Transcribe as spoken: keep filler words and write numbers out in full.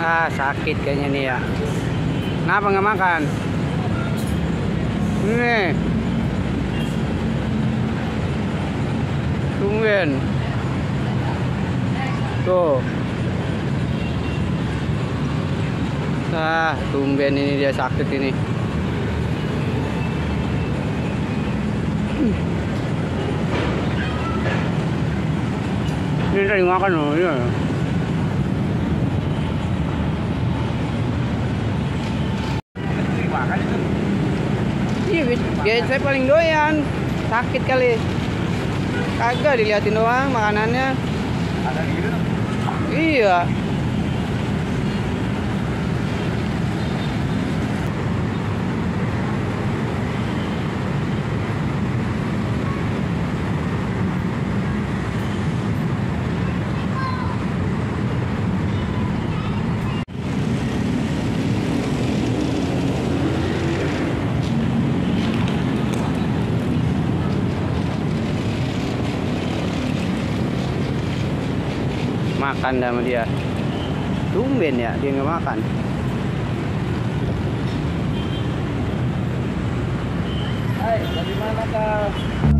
Ah, sakit kayaknya nih ya. Kenapa nggak makan? Ini. Tungguin. Tuh. Ah, tumben ini dia sakit ini. Ini tadi makan loh, ya. Iya, ya, saya paling doyan. Sakit kali. Kagak diliatin doang makanannya. Ada gitu. Iya. Makan sama dia. Tumben ya dia nggak makan. Hai, dari mana kau?